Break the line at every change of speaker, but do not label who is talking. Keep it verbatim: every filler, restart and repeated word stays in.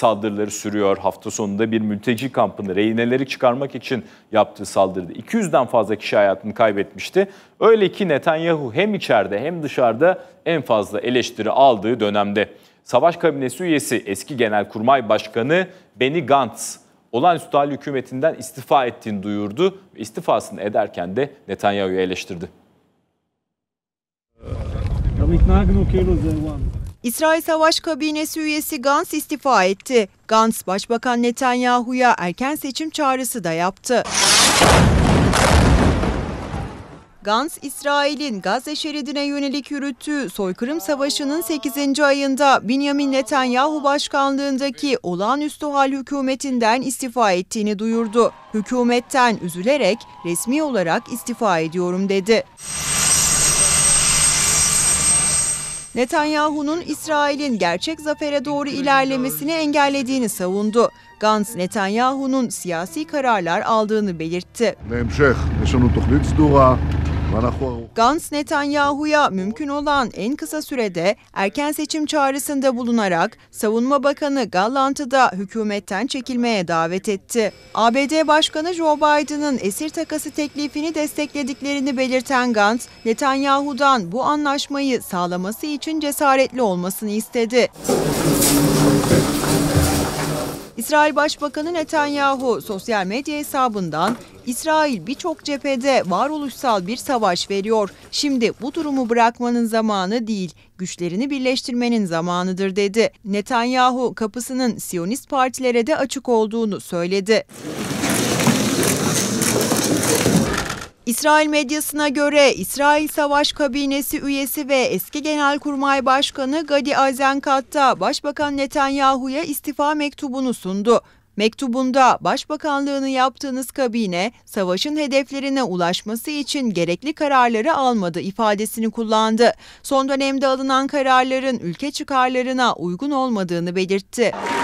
saldırıları sürüyor. Hafta sonunda bir mülteci kampını rehineleri çıkarmak için yaptığı saldırıda iki yüzden fazla kişi hayatını kaybetmişti. Öyle ki Netanyahu hem içeride hem dışarıda en fazla eleştiri aldığı dönemde. Savaş kabinesi üyesi eski Genelkurmay Başkanı Benny Gantz, olağanüstü hal hükümetinden istifa ettiğini duyurdu. İstifasını ederken de Netanyahu'yu eleştirdi.
İsrail Savaş Kabinesi üyesi Gantz istifa etti. Gantz, Başbakan Netanyahu'ya erken seçim çağrısı da yaptı. Gantz, İsrail'in Gazze şeridine yönelik yürüttüğü soykırım savaşının sekizinci ayında Benjamin Netanyahu başkanlığındaki olağanüstü hal hükümetinden istifa ettiğini duyurdu. Hükümetten üzülerek resmi olarak istifa ediyorum dedi. Netanyahu'nun İsrail'in gerçek zafere doğru ilerlemesini engellediğini savundu. Gantz, Netanyahu'nun siyasi kararlar aldığını belirtti. Gantz, Netanyahu'ya mümkün olan en kısa sürede erken seçim çağrısında bulunarak Savunma Bakanı Gallant'ı da hükümetten çekilmeye davet etti. A B D Başkanı Joe Biden'ın esir takası teklifini desteklediklerini belirten Gantz, Netanyahu'dan bu anlaşmayı sağlaması için cesaretli olmasını istedi. İsrail Başbakanı Netanyahu sosyal medya hesabından İsrail birçok cephede varoluşsal bir savaş veriyor. Şimdi bu durumu bırakmanın zamanı değil, güçlerini birleştirmenin zamanıdır dedi. Netanyahu kapısının Siyonist partilere de açık olduğunu söyledi. İsrail medyasına göre İsrail Savaş Kabinesi üyesi ve eski Genelkurmay Başkanı Gadi Eisenkot da Başbakan Netanyahu'ya istifa mektubunu sundu. Mektubunda başbakanlığını yaptığınız kabine savaşın hedeflerine ulaşması için gerekli kararları almadı ifadesini kullandı. Son dönemde alınan kararların ülke çıkarlarına uygun olmadığını belirtti.